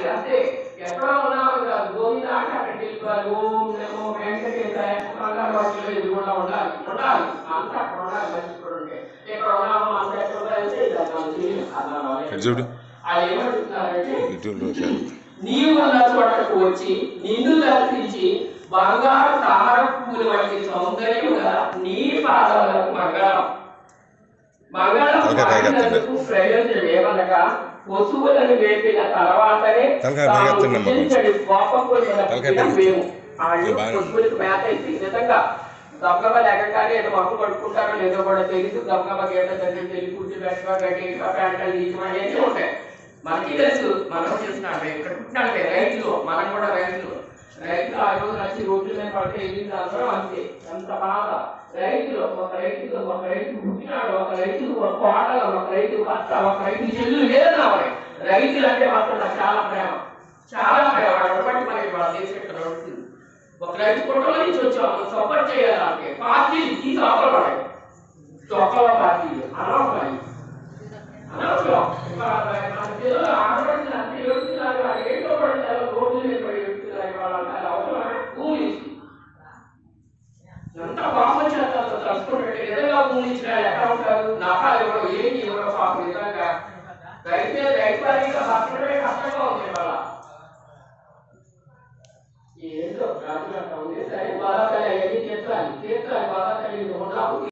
ఉండాలి అంతే. ఎక్కడో ఉన్నామని కాదు, గోవింద అంటే అక్కడికి వెళ్ళిపోవాలి. ఓం నమో వెంకటేశాయ మంగళవాటిలో ఎదురుకుండా ఉండాలి ఉండాలి అంతా అక్కడ ఉండాలి. మంచి కూడా ఉంటే ఎక్కడ ఉన్నామో అంత ఎక్కడ వెళ్తే చూడు అది ఏమంటున్నారంటే, నీవు ఉన్న చోటకు వచ్చి నిన్ను దర్శించి బంగారు తామర పువ్వులు వంటి సౌందర్యం గల నీ పాదాలకు మంగళం. మంగళం పాడినందుకు ప్రయోజనం ఏమనగా, పశువులను వేపిన తర్వాతనే మేము పశువులకు మేత ఇచ్చి నిజంగా దమ్మగ లేకగానే ఏదో మొక్క పట్టుకుంటారో లేదో కూడా తెలియదు. దమ్మగ గేట తల్లి తెలియ కూర్చి పెట్టగా గడ్డి ప్యాంటలు తీయడం అనేది ఉంటాయి. మనకి తెలుసు, మనం చేస్తున్నాడు ఇక్కడ పుట్టినాడే రైతులు, మనం కూడా రైతులు. ఆ రోజు నచ్చి రోడ్ల మీద పడితే వెళ్ళింది అందరం అంతే. ఎంత బాధ రైతులు. ఒక రైతు పుట్టినాడు, ఒక రైతు ఒక కోటలు, ఒక రైతు భర్త, ఒక రైతు చెల్లు లేదన్నా. రైతులు అంటే మాత్రం నాకు చాలా ప్రేమ, చాలా ప్రేమ. అటువంటి మనకి వాళ్ళ దేశం నడుస్తుంది. ఒక రైతు కుటుంబం నుంచి వచ్చాము, సపోర్ట్ చేయాలంటే పార్టీలు తీసి అవసరం పడాయి. చొక్కల పార్టీలు అనవసరం అనవసరం. ఆడపడుతుంది అంతే ఏడుతున్నారు, ఏంటో పడుతున్నారు, రోడ్డు మీద పడి ఏడుతున్నారు. వాళ్ళ అవసరం భూమి ఎంత పాపం చేస్తారు తెలుసుకుంటే నిజంగా భూమి ఇచ్చిన ఎక్కడ ఉంటారు. నకాలు ఎవరో ఏంటి ఎవరో పాపం నిజంగా రైతు వారికి బతకడమే కష్టంగా ఉంది.